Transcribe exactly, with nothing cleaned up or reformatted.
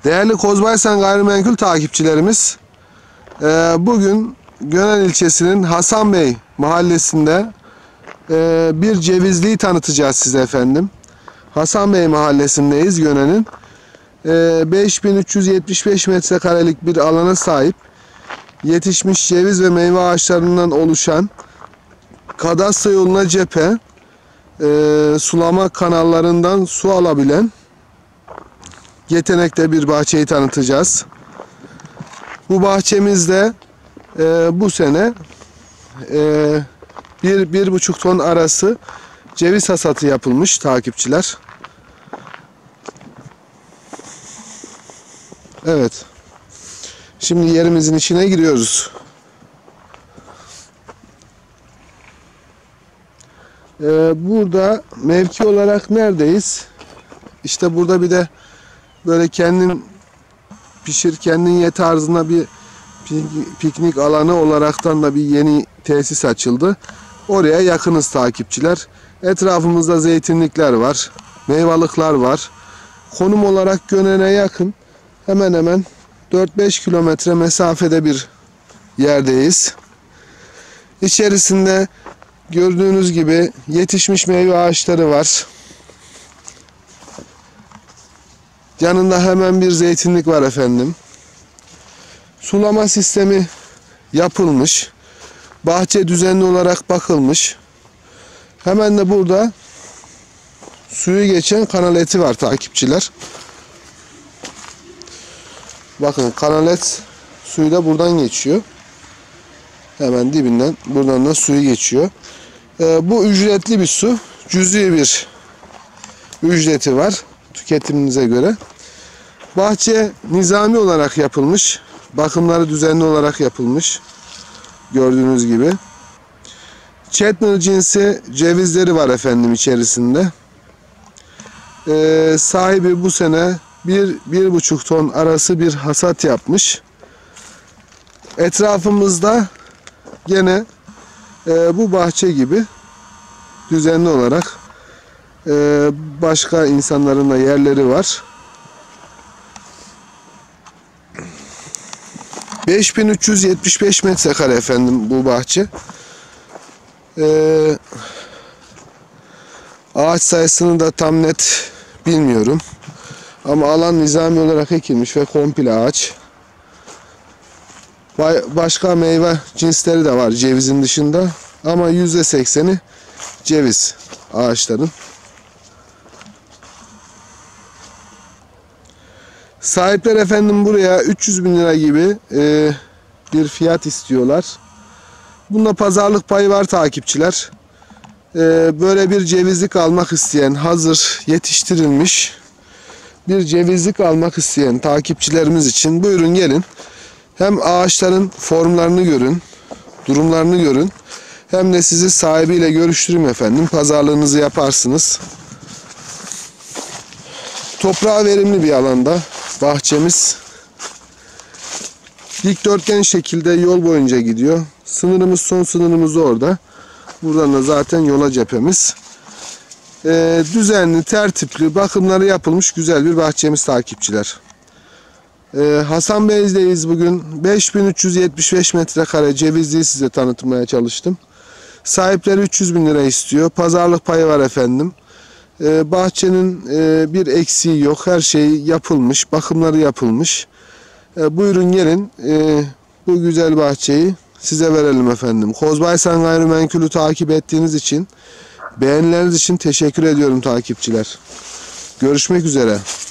Değerli Kozbaysan Gayrimenkul takipçilerimiz, bugün Gönen ilçesinin Hasan Bey mahallesinde bir cevizliği tanıtacağız size efendim. Hasan Bey mahallesindeyiz Gönen'in. beş bin üç yüz yetmiş beş metrekarelik bir alana sahip, yetişmiş ceviz ve meyve ağaçlarından oluşan, kadastro yoluna cephe, sulama kanallarından su alabilen yetenekte bir bahçeyi tanıtacağız. Bu bahçemizde e, bu sene e, bir, bir buçuk ton arası ceviz hasatı yapılmış takipçiler. Evet. Şimdi yerimizin içine giriyoruz. E, burada mevki olarak neredeyiz? İşte burada bir de böyle kendin pişir kendin ye tarzında bir piknik alanı olaraktan da bir yeni tesis açıldı. Oraya yakınız takipçiler. Etrafımızda zeytinlikler var, meyvalıklar var. Konum olarak Gönen'e yakın, hemen hemen dört beş kilometre mesafede bir yerdeyiz. İçerisinde gördüğünüz gibi yetişmiş meyve ağaçları var. Yanında hemen bir zeytinlik var efendim. Sulama sistemi yapılmış. Bahçe düzenli olarak bakılmış. Hemen de burada suyu geçen kanaleti var takipçiler. Bakın kanalet suyu da buradan geçiyor. Hemen dibinden buradan da suyu geçiyor. Ee, bu ücretli bir su. Cüzi bir ücreti var tüketiminize göre. Bahçe nizami olarak yapılmış. Bakımları düzenli olarak yapılmış. Gördüğünüz gibi. Chetnal cinsi cevizleri var efendim içerisinde. Ee, sahibi bu sene bir, bir buçuk ton arası bir hasat yapmış. Etrafımızda gene e, bu bahçe gibi düzenli olarak e, başka insanların da yerleri var. beş bin üç yüz yetmiş beş metrekare efendim bu bahçe. Ee, ağaç sayısını da tam net bilmiyorum. Ama alan nizami olarak ekilmiş ve komple ağaç. Başka meyve cinsleri de var cevizin dışında. Ama yüzde sekseni ceviz ağaçların. Sahipler efendim buraya üç yüz bin lira gibi e, bir fiyat istiyorlar. Bunda pazarlık payı var takipçiler. E, böyle bir cevizlik almak isteyen, hazır yetiştirilmiş bir cevizlik almak isteyen takipçilerimiz için buyurun gelin. Hem ağaçların formlarını görün, durumlarını görün. Hem de sizi sahibiyle görüştüreyim efendim. Pazarlığınızı yaparsınız. Toprağı verimli bir alanda. Bahçemiz dikdörtgen şekilde yol boyunca gidiyor. Sınırımız, son sınırımız orada. Buradan da zaten yola cephemiz. Ee, düzenli, tertipli, bakımları yapılmış güzel bir bahçemiz takipçiler. Ee, Hasan Bey'deyiz bugün. beş bin üç yüz yetmiş beş metrekare cevizliği size tanıtmaya çalıştım. Sahipleri üç yüz bin lira istiyor. Pazarlık payı var efendim. Ee, bahçenin e, bir eksiği yok. Her şey yapılmış. Bakımları yapılmış. Ee, buyurun gelin. Ee, bu güzel bahçeyi size verelim efendim. Kozbaysan Gayrimenkul'ü takip ettiğiniz için, beğenileriniz için teşekkür ediyorum takipçiler. Görüşmek üzere.